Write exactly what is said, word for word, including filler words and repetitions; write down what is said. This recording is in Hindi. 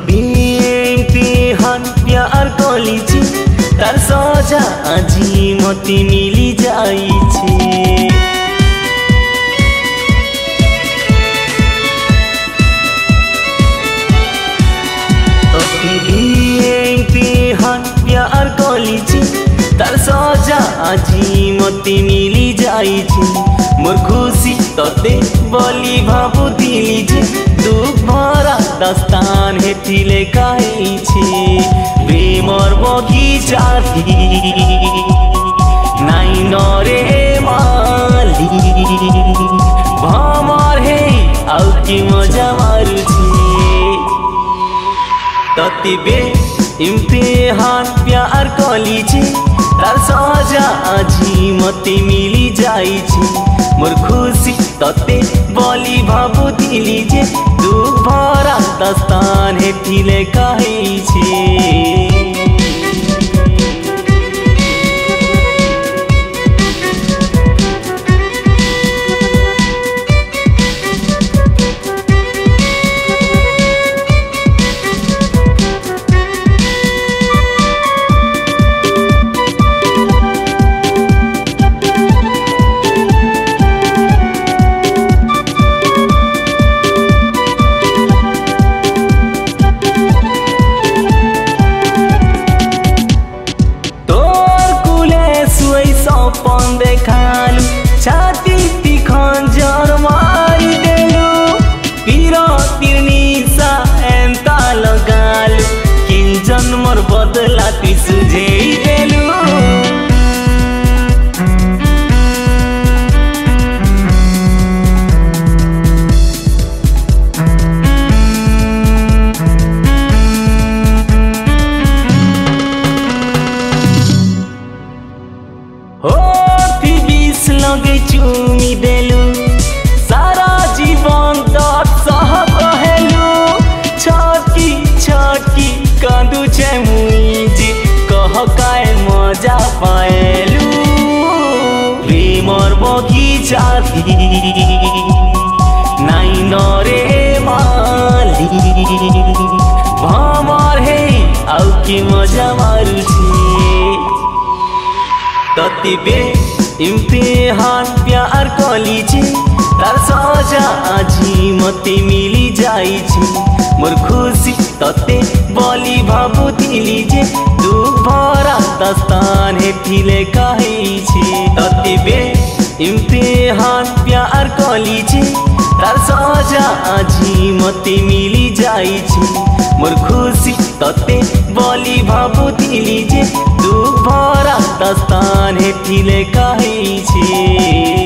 बेइम्तिहान प्यार कलिछि तार सजा आजी मते मिली जाइछे। बेइम्तिहान प्यार कलिछि तार सजा आजी मते मिली जाइछे। मोर खुशी तते बोली भाबुथिली जे दुख भरा दास्तान हेठी लेखाइछे। प्रेमर बगिचाथि नाइ नरे माली भमर हे आउ कि मजा मारुछे। तते बेइम्तिहान प्यार कलिछि तार सजा आजी मते मिली जाइछे। मोर खुशी तते बोली भाबुथिली जे दुख भरा दास्तान हेठी लेखाइछे। सपन देखालु छाती ती खंजर मारी देलु पिरतिर निशा एंता लगालु किन जन्मर बदला ती सुझेई देलु। लगे चुमी देलु सारा जीवन दर्द सह कहेलु। छटकी छटकी कांदु छे मुई जे कह काय मजा पाएलु। प्रेमर बगिचाथि नाइ नरे माली भमर हे आउ कि मजा मारुछे। तते बेइम्तिहान प्यार कलिछि तार सजा आजी मते मिली जाइछे। मोर खुशी तते बोली भाबुथिली जे दुख भरा दास्तान हेठी लेखाइछे। तते बेइम्तिहान प्यार कलिछि तार सजा आजी मते मिली जाइछे। मोर खुशी तते बोली भाबुथिली जे दुख भरा दास्तान हेठी लेखाइछे।